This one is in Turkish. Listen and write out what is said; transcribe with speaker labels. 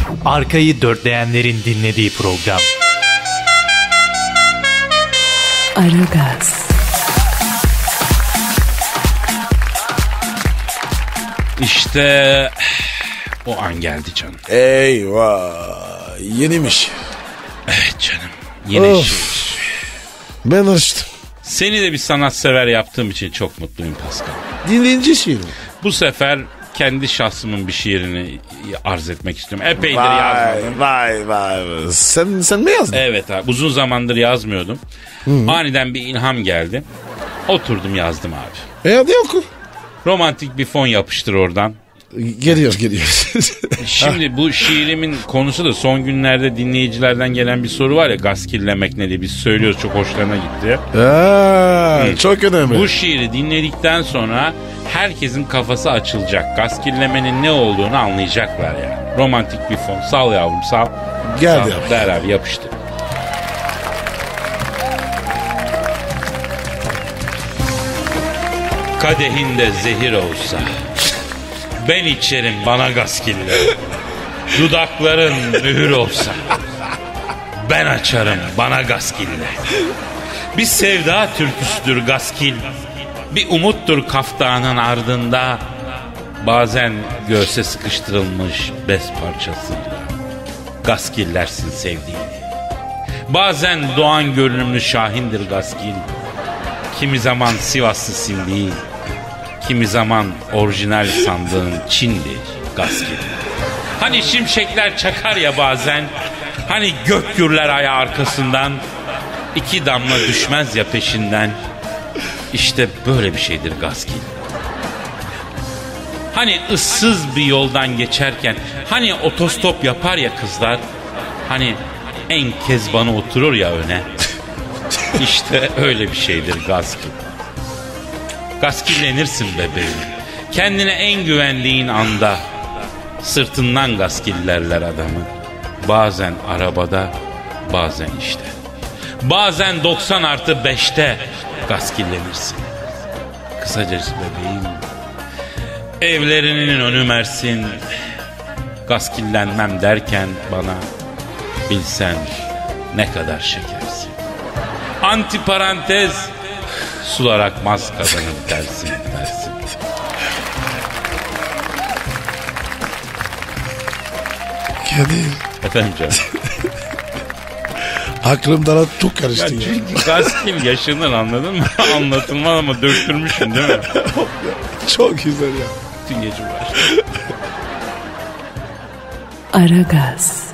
Speaker 1: Arkayı dörtleyenlerin dinlediği program.
Speaker 2: Aragaz.
Speaker 3: İşte o an geldi canım.
Speaker 4: Eyvah. Yenimiş.
Speaker 3: Evet canım. Yeni şey.
Speaker 4: Ben açtım.
Speaker 3: Seni de bir sanatsever yaptığım için çok mutluyum Pascal.
Speaker 4: Dinleyici şiiri.
Speaker 3: Bu sefer kendi şahsımın bir şiirini arz etmek istiyorum. Epeydir
Speaker 4: Vay
Speaker 3: yazmadım.
Speaker 4: vay. Sen mi yazdın?
Speaker 3: Evet abi, uzun zamandır yazmıyordum. Aniden bir ilham geldi. Oturdum yazdım abi.
Speaker 4: Hadi oku.
Speaker 3: Romantik bir fon yapıştır oradan.
Speaker 4: Geliyor.
Speaker 3: Şimdi bu şiirimin konusu da son günlerde dinleyicilerden gelen bir soru var ya, gaz kirlemek ne diye biz söylüyoruz, çok hoşlarına gitti.
Speaker 4: Çok önemli.
Speaker 3: Bu şiiri dinledikten sonra herkesin kafası açılacak. Gaz kirlemenin ne olduğunu anlayacaklar yani. Romantik bir fon. Sal yavrum sal.
Speaker 4: Geldi
Speaker 3: Sal.
Speaker 4: abi.
Speaker 3: Der abi, yapıştır. Kadehinde zehir olsa ben içerim bana gaskiller. Dudakların mühür olsa ben açarım bana gaskiller. Bir sevda türküsüdür gaskil. Bir umuttur kaftanın ardında. Bazen göğse sıkıştırılmış bez parçasıyla gaskillersin sevdiğini. Bazen doğan görünümlü şahindir gaskil. Kimi zaman Sivaslı değil, kimi zaman orijinal sandığın Çin'dir gaskil. Hani şimşekler çakar ya bazen, hani gök gürler ayağı arkasından, iki damla düşmez ya peşinden. İşte böyle bir şeydir gaskil. Hani ıssız bir yoldan geçerken, hani otostop yapar ya kızlar, hani en kezbanı oturur ya öne. İşte öyle bir şeydir gaskil. Gaskillenirsin bebeğim. Kendine en güvendiğin anda sırtından gaskillerler adamı. Bazen arabada, bazen işte. Bazen 90+5'te gaskillenirsin. Kısacası bebeğim, evlerinin önü Mersin. Gaskillenmem derken bana, bilsen ne kadar şekersin. Antiparantez, sular akmaz kadının dersin.
Speaker 4: Kadir.
Speaker 3: Efendim canım.
Speaker 4: Aklımdan çok karıştı ya.
Speaker 3: Çünkü gaskil yaşanır, anladın mı? Anlatılmaz ama döktürmüşsün değil mi?
Speaker 4: Çok güzel ya.
Speaker 3: Bütün gece uğraştım.
Speaker 2: Aragaz.